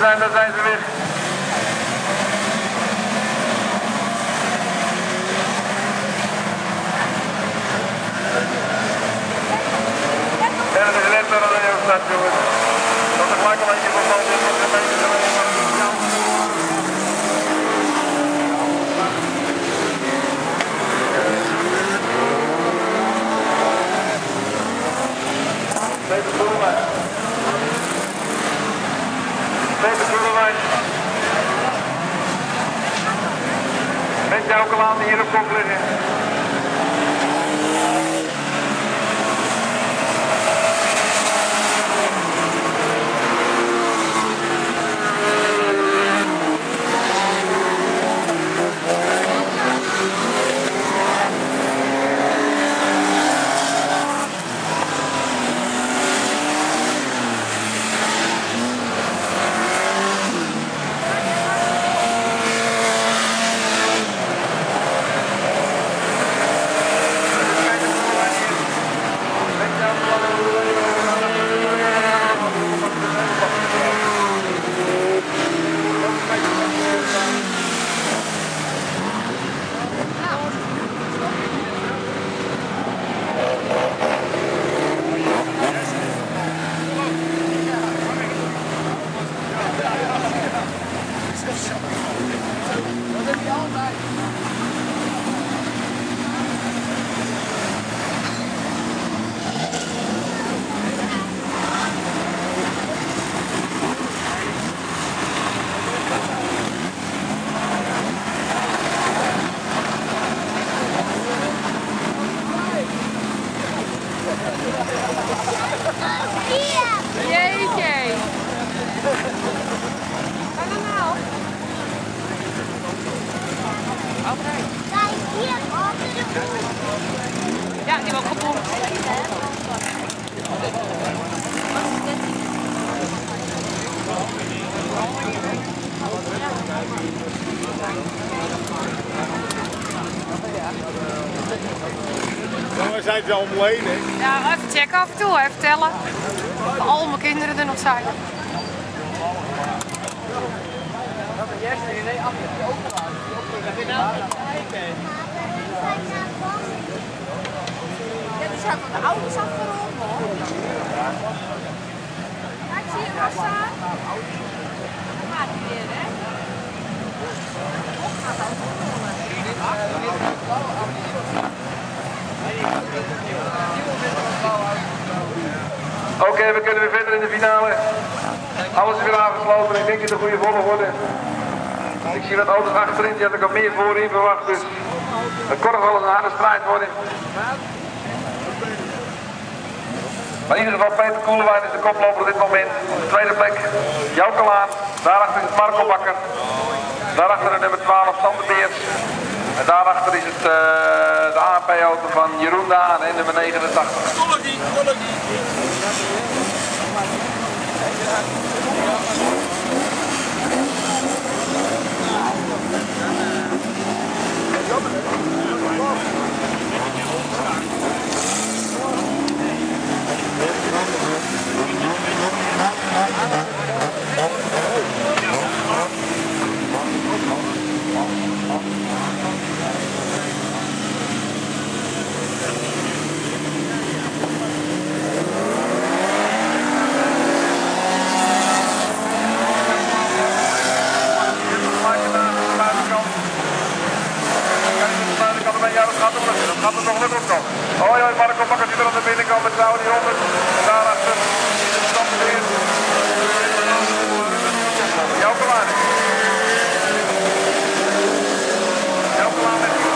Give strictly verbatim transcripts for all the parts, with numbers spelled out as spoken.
zijn, daar zijn ze weer. En het is net naar de Neustad, jongens. Dat is gelijk een beetje van van dit, want een beetje zo. Peter Koelewijn. Peter Koelewijn. Met jou ook al aan die hier op kop liggen. Jeetje. Ga dan nou. Oké. Ja, die wordt kapot. We zijn ze al omheen, hè? Ja, even checken af en toe, even tellen. Of al mijn kinderen er nog zijn. Ja, die zijn van de ouders afgerond, hoor. Kijk, zie je wat staan? Dat gaat niet weer, hè? Of gaat ook rollen. Oké, okay, we kunnen weer verder in de finale. Alles is weer aangesloten. Ik denk in de goede volgorde. Ik zie wat auto's achterin, die had ik al meer voorin verwacht. Dus het kon nog wel een harde strijd worden. Maar in ieder geval Peter Koelewijn is de koploper op dit moment. Op de tweede plek Jouke Laan. Daarachter is Marco Bakker. Daarachter de nummer twaalf Sander Beers. En daarachter is het uh, de A N P-auto van Jeroen Daan en nummer negenentachtig. Kollegie, kollegie. Gaat het nog lukken of nog? Hoi hoi, Marco Bakker zit er aan de binnenkant met de Audi honderd. En daarachter is het stand weer. Jouw klaar. Jouw klaar met die.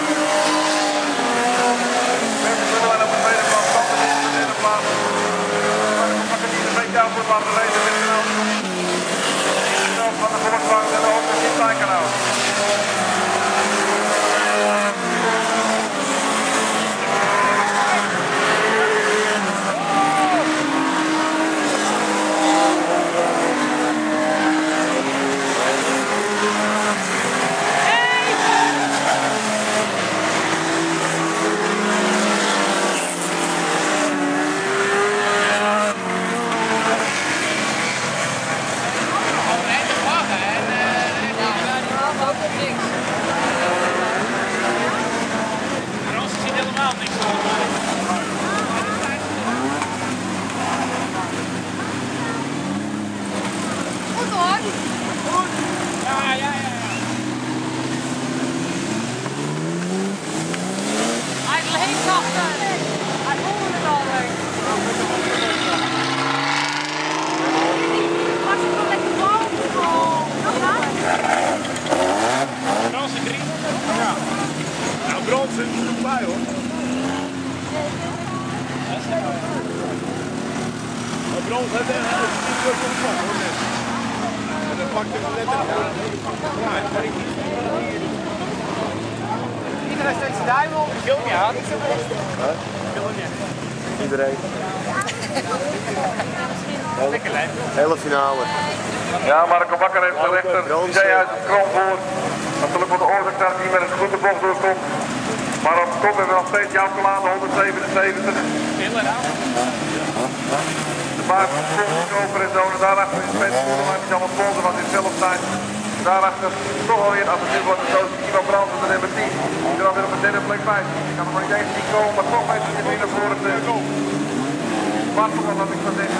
Mensen zullen wij op de tweede plaats, stand weer op de derde plaats. Marco Bakker die een beetje aan voor laten rijden met de auto. Van de Volkswagen en de auto in het Tijkanaal. Brons heeft een druk op de kop, hoor. En dan pakt hij net een Iedereen steekt zijn duim op. Gil niet aan. Iedereen. Lekker lijn. Hele finale. Ja, Marco Bakker heeft de rechter. Die zei uit het krom voor. Natuurlijk voor de oorzaak dat hij met een goede bocht doorkomt. Maar op kop hebben we nog steeds Jouw Kalaan, honderdzevenenzeventig. De baas komt over en zo. En daarachter is Sven Koelemans, die allemaal sponsor van zichzelf zijn. Daarachter toch alweer als het nu wordt de doos Ivan Brands met de nummer tien. Die er alweer op de derde plek bij. Ik kan er maar niet eens niet komen, maar toch weet hij weer naar voren te. Wacht, wat ik van zeggen.